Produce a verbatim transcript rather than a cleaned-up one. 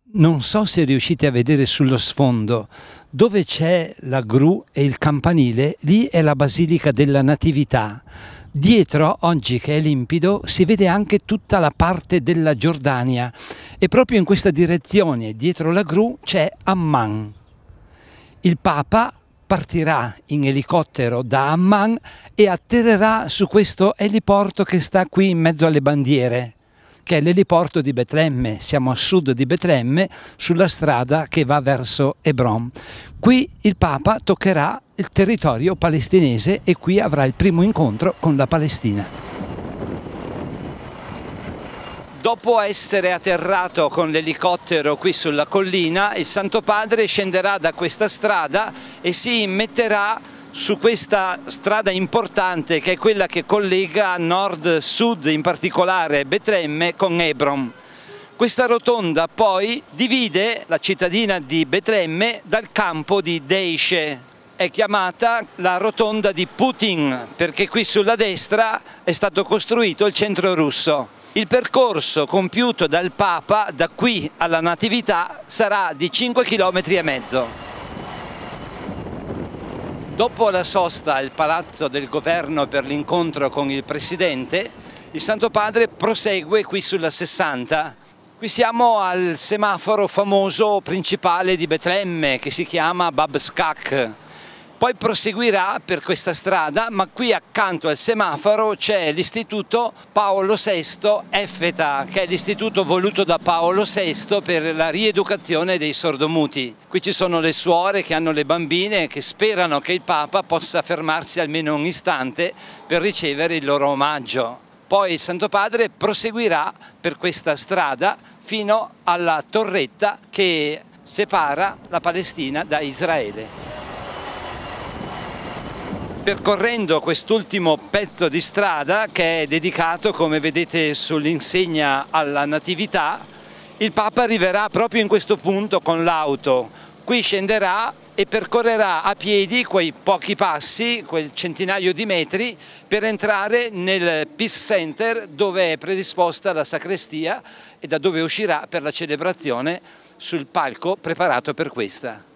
Non so se riuscite a vedere sullo sfondo, dove c'è la gru e il campanile, lì è la Basilica della Natività. Dietro, oggi che è limpido, si vede anche tutta la parte della Giordania e proprio in questa direzione, dietro la gru, c'è Amman. Il Papa partirà in elicottero da Amman e atterrerà su questo eliporto che sta qui in mezzo alle bandiere, che è l'eliporto di Betlemme. Siamo a sud di Betlemme, sulla strada che va verso Hebron. Qui il Papa toccherà il territorio palestinese e qui avrà il primo incontro con la Palestina. Dopo essere atterrato con l'elicottero qui sulla collina, il Santo Padre scenderà da questa strada e si metterà su questa strada importante che è quella che collega nord-sud, in particolare Betlemme, con Hebron. Questa rotonda poi divide la cittadina di Betlemme dal campo di Deishe. È chiamata la rotonda di Putin perché qui sulla destra è stato costruito il centro russo. Il percorso compiuto dal Papa da qui alla Natività sarà di cinque chilometri e mezzo. Dopo la sosta al Palazzo del Governo per l'incontro con il Presidente, il Santo Padre prosegue qui sulla sessanta. Qui siamo al semaforo famoso principale di Betlemme che si chiama Bab Skak. Poi proseguirà per questa strada, ma qui accanto al semaforo c'è l'istituto Paolo sesto Effeta, che è l'istituto voluto da Paolo sesto per la rieducazione dei sordomuti. Qui ci sono le suore che hanno le bambine e che sperano che il Papa possa fermarsi almeno un istante per ricevere il loro omaggio. Poi il Santo Padre proseguirà per questa strada fino alla torretta che separa la Palestina da Israele. Percorrendo quest'ultimo pezzo di strada, che è dedicato, come vedete sull'insegna, alla Natività, il Papa arriverà proprio in questo punto con l'auto. Qui scenderà e percorrerà a piedi quei pochi passi, quel centinaio di metri, per entrare nel Peace Center dove è predisposta la sacrestia e da dove uscirà per la celebrazione sul palco preparato per questa.